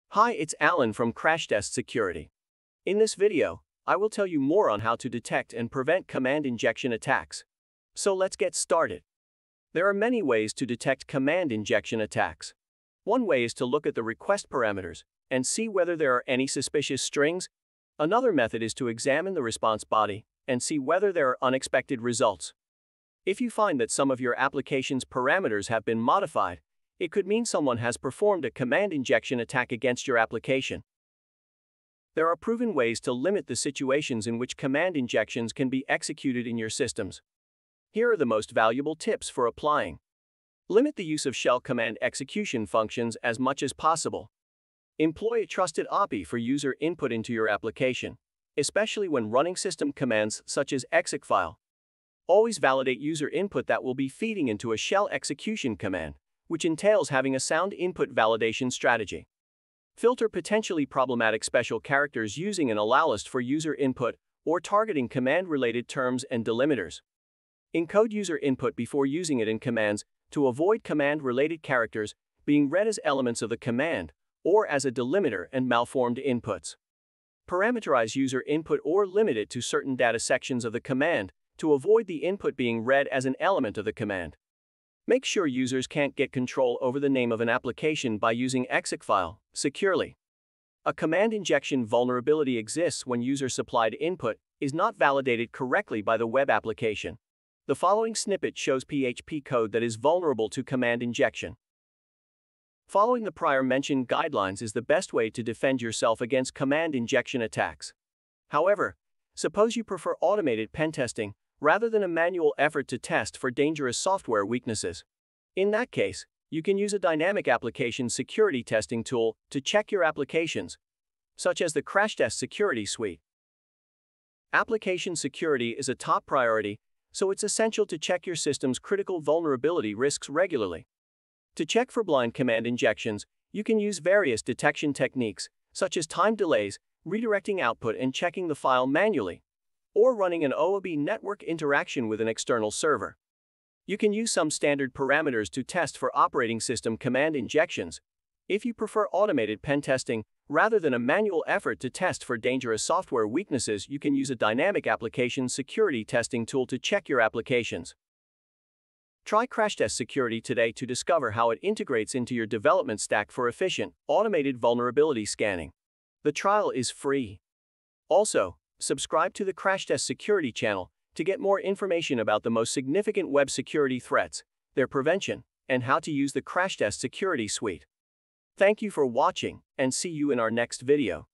Hi, it's Alan from Crashtest Security. In this video, I will tell you more on how to detect and prevent command injection attacks. So let's get started. There are many ways to detect command injection attacks. One way is to look at the request parameters and see whether there are any suspicious strings. Another method is to examine the response body and see whether there are unexpected results. If you find that some of your application's parameters have been modified, it could mean someone has performed a command injection attack against your application. There are proven ways to limit the situations in which command injections can be executed in your systems. Here are the most valuable tips for applying. Limit the use of shell command execution functions as much as possible. Employ a trusted API for user input into your application, especially when running system commands such as execfile. Always validate user input that will be feeding into a shell execution command, which entails having a sound input validation strategy. Filter potentially problematic special characters using an allow list for user input or targeting command-related terms and delimiters. Encode user input before using it in commands to avoid command-related characters being read as elements of the command or as a delimiter and malformed inputs. Parameterize user input or limit it to certain data sections of the command to avoid the input being read as an element of the command. Make sure users can't get control over the name of an application by using execfile securely. A command injection vulnerability exists when user-supplied input is not validated correctly by the web application. The following snippet shows PHP code that is vulnerable to command injection. Following the prior mentioned guidelines is the best way to defend yourself against command injection attacks. However, suppose you prefer automated pen testing rather than a manual effort to test for dangerous software weaknesses. In that case, you can use a dynamic application security testing tool to check your applications, such as the Crashtest Security Suite. Application security is a top priority, so it's essential to check your system's critical vulnerability risks regularly. To check for blind command injections, you can use various detection techniques, such as time delays, redirecting output and checking the file manually, or running an OOB network interaction with an external server. You can use some standard parameters to test for operating system command injections. If you prefer automated pen testing rather than a manual effort to test for dangerous software weaknesses, you can use a dynamic application security testing tool to check your applications. Try Crashtest Security today to discover how it integrates into your development stack for efficient, automated vulnerability scanning. The trial is free. Also, subscribe to the Crashtest Security Channel to get more information about the most significant web security threats, their prevention, and how to use the Crashtest Security Suite. Thank you for watching, and see you in our next video.